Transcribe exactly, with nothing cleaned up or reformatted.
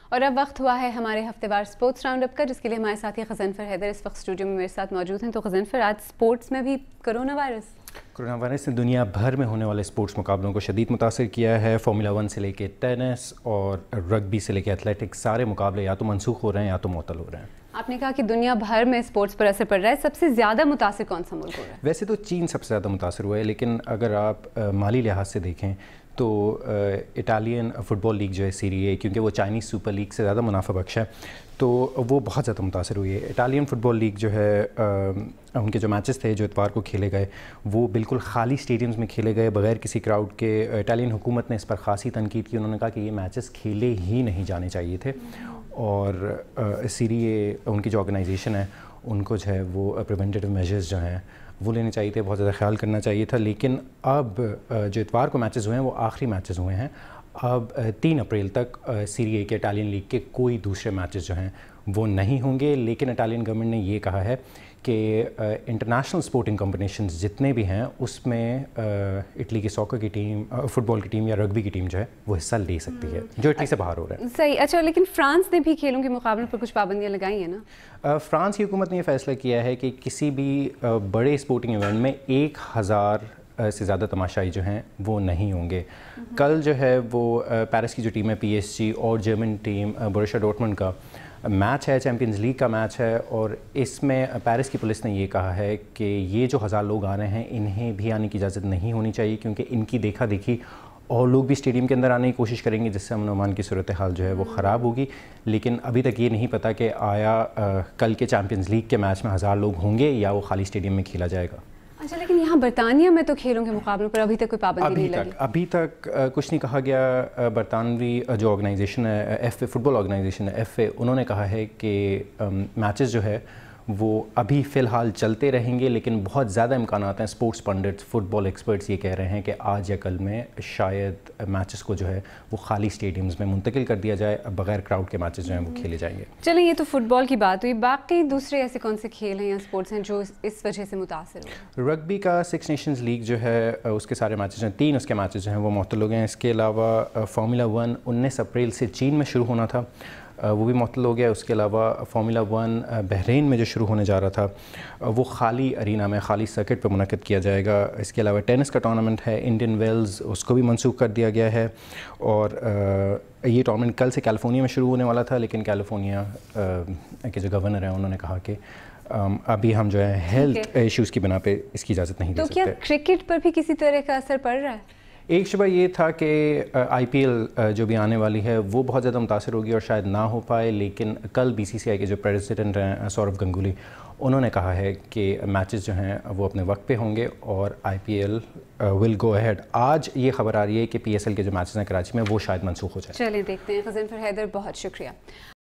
اور اب وقت ہوا ہے ہمارے ہفتے وار اسپورٹس راؤنڈ اپ کا، جس کے لیے ہمارے ساتھی غضنفر حیدر اس وقت اسٹوڈیو میں میرے ساتھ موجود ہیں۔ تو غضنفر، آج اسپورٹس میں بھی کرونا وائرس کرونا وائرس نے دنیا بھر میں ہونے والے اسپورٹس مقابلوں کو شدید متاثر کیا ہے۔ فارمولا ون سے لے کے ٹینس اور رگبی سے لے کے ایتھلیٹکس، سارے مقابلے یا تو منسوخ ہو رہے ہیں یا تو معطل ہو رہے ہیں۔ آپ نے کہا کہ دنیا بھر میں اسپورٹس پر اثر پڑ رہا ہے، سب سے زیادہ متاثر کون سا ملک ہو رہا ہے؟ ویسے تو چین سب سے زیادہ متاثر ہوا ہے، لیکن اگر آپ مالی لحاظ سے دیکھیں تو اٹالین فٹ بال لیگ جو ہے سیری اے، کیونکہ وہ چائنیز سپر لیگ سے زیادہ منافع بخش ہے، تو وہ بہت زیادہ متاثر ہوئی ہے۔ اٹالین فٹ بال لیگ جو ہے، ان کے جو میچز تھے جو اتوار کو کھیلے گئے، وہ بالکل خالی اسٹیڈیمز میں کھیلے گئے بغیر کسی کراؤڈ کے۔ اٹالین حکومت نے اس پر خاصی تنقید کی، انہوں نے کہا کہ یہ میچز کھیلے ہی نہیں جانے چاہیے تھے، اور سیری اے ان کی جو آرگنائزیشن ہے ان کو جو ہے وہ پریونٹیو میجرز جو ہیں وہ لینے چاہیے تھے، بہت زیادہ خیال کرنا چاہیے تھا۔ لیکن اب جو اتوار کو میچز ہوئے ہیں وہ آخری میچز ہوئے ہیں۔ اب تین اپریل تک سیری اے کے اٹالین لیگ کے کوئی دوسرے میچز جو ہیں وہ نہیں ہوں گے، لیکن اٹالین گورنمنٹ نے یہ کہا ہے کہ انٹرنیشنل سپورٹنگ کمپٹیشنز جتنے بھی ہیں اس میں اٹلی کی ساکر کی ٹیم، فٹ بال کی ٹیم یا رگبی کی ٹیم جو ہے وہ حصہ لے سکتی ہے، جو اٹلی سے باہر ہو رہا ہے۔ صحیح، اچھا، لیکن فرانس نے بھی کھیلوں کے مقابلوں پر کچھ پابندیاں لگائی ہیں نا؟ فرانس کی حکومت نے یہ فیصلہ کیا ہے کہ کسی بھی بڑے اسپورٹنگ ایونٹ میں ایک ہزار سے زیادہ تماشائی جو ہیں وہ نہیں ہوں گے۔ کل جو ہے وہ پیرس کی جو ٹیم ہے پی ایس جی اور جرمن ٹیم بوروسیا ڈورٹمنڈ کا میچ ہے، چیمپئنز لیگ کا میچ ہے، اور اس میں پیرس کی پولیس نے یہ کہا ہے کہ یہ جو ہزار لوگ آ رہے ہیں انہیں بھی آنے کی اجازت نہیں ہونی چاہیے، کیونکہ ان کی دیکھا دیکھی اور لوگ بھی اسٹیڈیم کے اندر آنے کی کوشش کریں گے، جس سے امن و امان کی صورتحال جو ہے وہ خراب ہوگی۔ لیکن ابھی تک یہ نہیں پتہ کہ آیا کل کے چیمپئنز لیگ کے میچ میں ہزار لوگ ہوں گے یا وہ خالی اسٹیڈیم میں کھیلا جائے گا۔ اچھا، لیکن یہاں برطانیہ میں تو کھیلوں کے مقابلوں پر ابھی تک کوئی پابندی نہیں لگی۔ ابھی تک کچھ نہیں کہا گیا۔ برطانوی جو آرگنائزیشن ہے F A, football organisation ہے ایف اے، انہوں نے کہا ہے کہ میچز جو ہے وہ ابھی فی الحال چلتے رہیں گے، لیکن بہت زیادہ امکانات ہیں۔ Sports pundits, football experts یہ کہہ رہے ہیں کہ آج یا کل میں شاید میچز کو جو ہے وہ خالی اسٹیڈیمز میں منتقل کر دیا جائے، بغیر کراؤڈ کے میچز جو ہیں وہ کھیلے جائیں گے۔ چلیں، یہ تو فٹ بال کی بات ہوئی، باقی دوسرے ایسے کون سے کھیل ہیں یا اسپورٹس ہیں جو اس وجہ سے متاثر ہوئے؟ رگبی کا سکس نیشنز لیگ جو ہے اس کے سارے میچز ہیں، تین اس کے میچز جو ہیں وہ معطل ہو گئے ہیں۔ اس کے علاوہ فارمولا ون انیس اپریل سے چین میں شروع ہونا تھا، وہ بھی معطل ہو گیا۔ اس کے علاوہ فارمولا ون بحرین میں جو شروع ہونے جا رہا تھا وہ خالی ارینا میں، خالی سرکٹ پہ منعقد کیا جائے گا۔ اس کے علاوہ ٹینس کا ٹورنامنٹ ہے انڈین ویلز، اس کو بھی منسوخ کر دیا گیا ہے، اور یہ ٹورنامنٹ کل سے کیلیفورنیا میں شروع ہونے والا تھا، لیکن کیلیفورنیا کے جو گورنر ہیں انہوں نے کہا کہ ابھی ہم جو ہے ہیلتھ ایشوز کی بنا پہ اس کی اجازت نہیں دے سکتے۔ تو کیا کرکٹ پر بھی کسی طرح کا اثر پڑ رہا ہے؟ ایک شبہ یہ تھا کہ آئی پی ایل جو بھی آنے والی ہے وہ بہت زیادہ متاثر ہوگی اور شاید نہ ہو پائے، لیکن کل بی سی سی آئی کے جو پریزیڈنٹ ہیں سوربھ گنگولی، انہوں نے کہا ہے کہ میچز جو ہیں وہ اپنے وقت پہ ہوں گے اور آئی پی ایل ول گو اہیڈ۔ آج یہ خبر آ رہی ہے کہ پی ایس ایل کے جو میچز ہیں کراچی میں وہ شاید منسوخ ہو جائیں۔ چلیں دیکھتے ہیں۔ غضنفر حیدر، بہت شکریہ۔